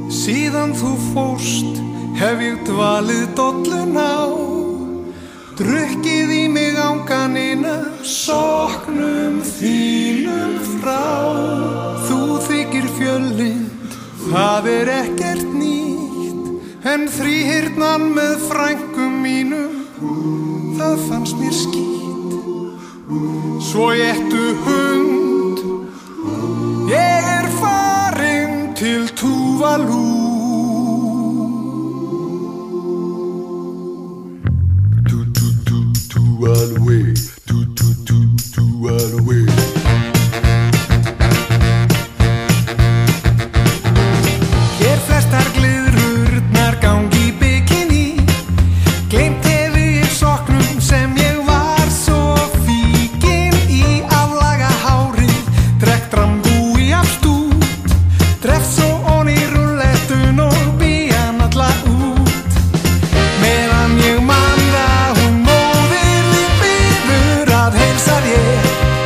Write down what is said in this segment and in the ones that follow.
Síðan þú fórst hef ég dvalið dollun á, drukkið í mig anganina, sóknum þínum frá. Þú þykir fjöllynd, það ekkert nýtt, en þríhyrnan með frænkum mínum, það fannst mér skít. Svo éttu hund, ég farin til Tuvalu. Tuvalu, Tuvalu. Hér flestar glyðrurnar gangi í bikini, gleymt hef ég sokknum sem ég var svo fíkin í. Aflaga hárið, drekk drambúi af stút, treff svo onni rúllettun og bíjan alla út. Meðan ég man það hún móðir þín bíður að heilsa þér.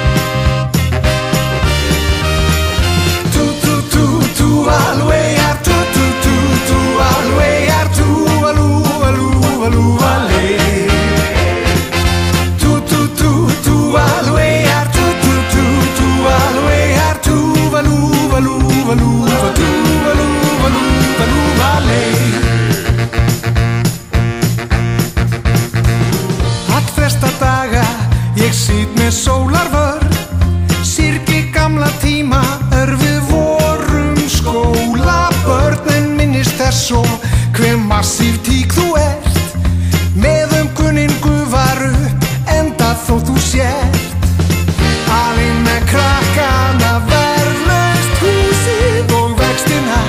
Allflesta daga ég sit með sólarvörn, syrgi gamla tíma við vorum skólabörn, en minnist þess og hve massív tík þú ert, með umkunnin gufar upp enda þó þú sért. Alinn með krakkana, verðlaust húsið og vextina.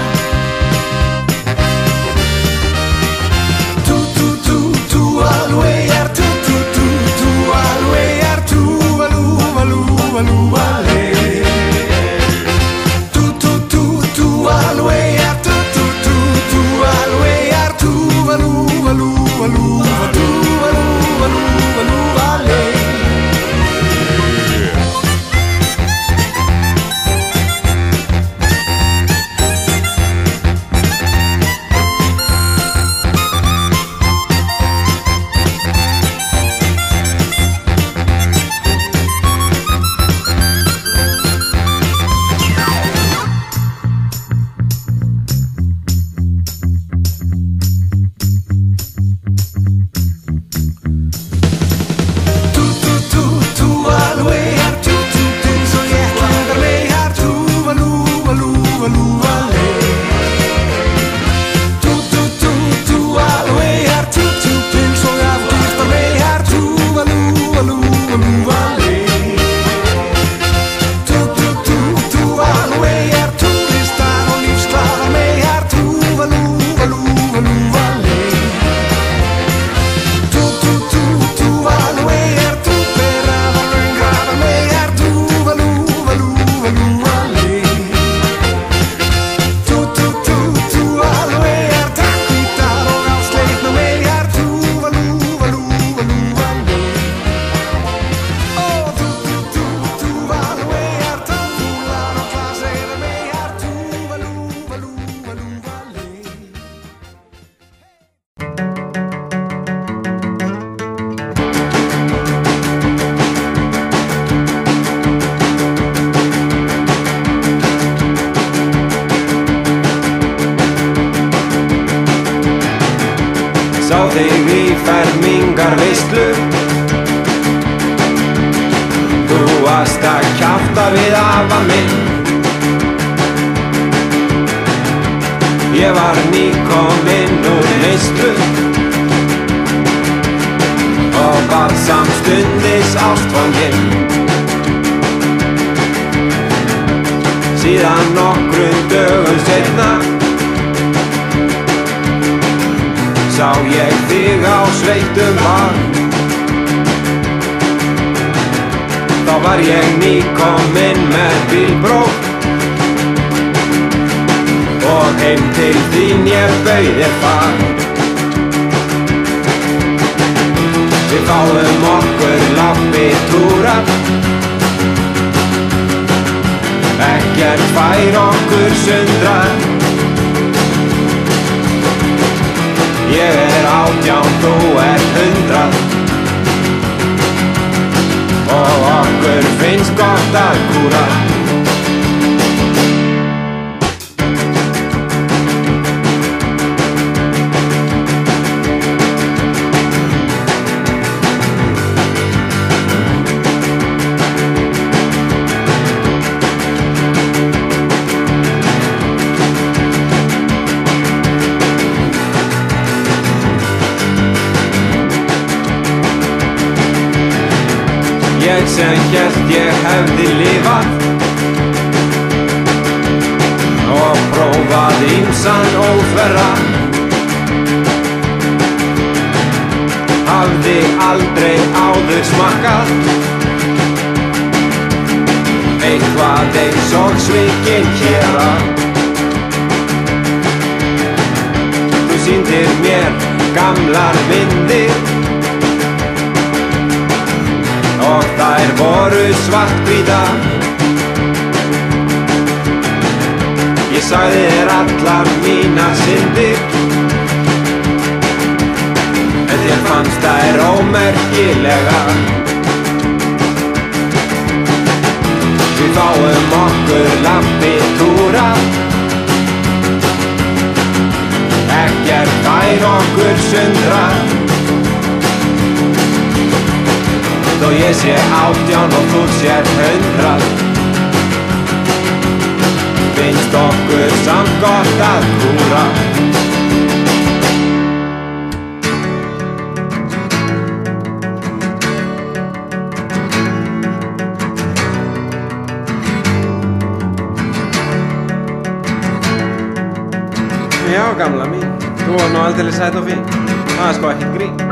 Sá þig í fermingarveislu, þú varst að kjafta við afa minn. Ég var nýkominn úr neyslu og var samstundis ástfanginn. Síðan nokkrum dögum seinna sá ég þig á sveitum bar. Þá var ég nýkominn með bílpróf og heim til þín ég bauð þér far. Við fáum okkur labbitúra, ekkert fær okkur sundrar. 18, þú ert 100 og okkur finnst gott að kúra. Ég sem hélt ég hefði lifað og prófað ýmsan óþverra, hafði aldrei áður smakkað eitthvað eins og svikinn hér að. Þú sýndir mér gamlar myndir og þær voru svarthvítar. Ég sagði þér allar mínar syndir en þér fannst þær ómerkilegar. Við fáum okkur lampitúra, ekkert fær okkur sundra. Þó ég sé 18 og þú sér 100, finnst okkur samt gott að kúra. Já, gamla mín, þú var nú aldrei sæt og fín, það er sko ekkert grín.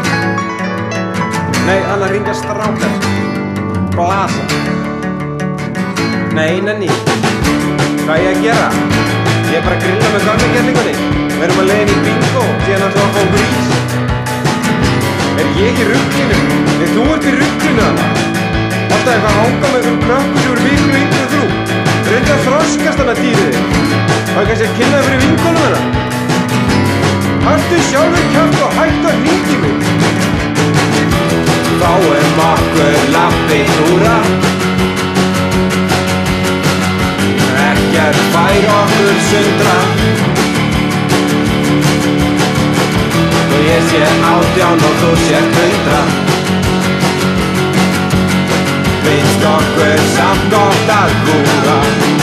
Nei, hann að ringa strákar. Blasa. Nei, nenni. Hvað ég að gera? Ég er bara að grilla með gamla gerlingunni. Við erum að leiðin í bingo, síðan að þú að fá grís. Er ég í ruglinu? Nei, þú ert í ruglinu þarna. Alltaf eitthvað að hanga með einhverjum krökkum sem eru miklu yngri en þú. Reyndu að þroskast hana dýrið þig. Það er kannski að kynna þig fyrir vinkonum hennar. Haltu sjálfur kjátt og hættu að hringja mig. Fáum okkur lampitúra, ekkert fær okkur sundra. Þó ég sé 18 og þú sér 100, finnst okkur samt gott að kúra.